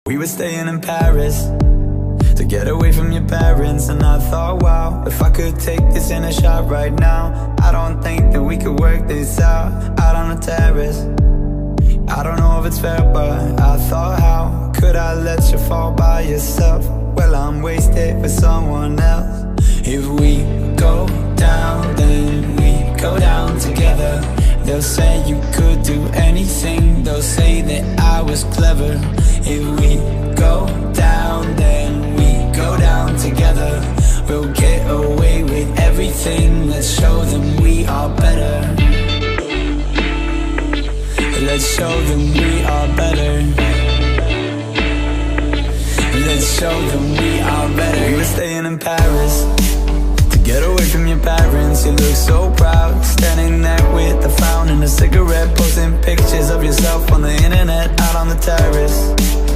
We were staying in Paris to get away from your parents, and I thought, wow, if I could take this in a shot right now, I don't think that we could work this out on the terrace. I don't know if it's fair, but I thought, how could I let you fall by yourself? Well, I'm wasted for someone else. If we go down, then we go down together. They'll say you could do anything, they'll say that I was clever. If we go down, then we go down together. We'll get away with everything, let's show them we are better. Let's show them we are better. Let's show them we are better. We were staying in Paris to get away from your parents. You look so proud, standing there with a frown and a cigarette, posting pictures of yourself on the internet, out on the terrace.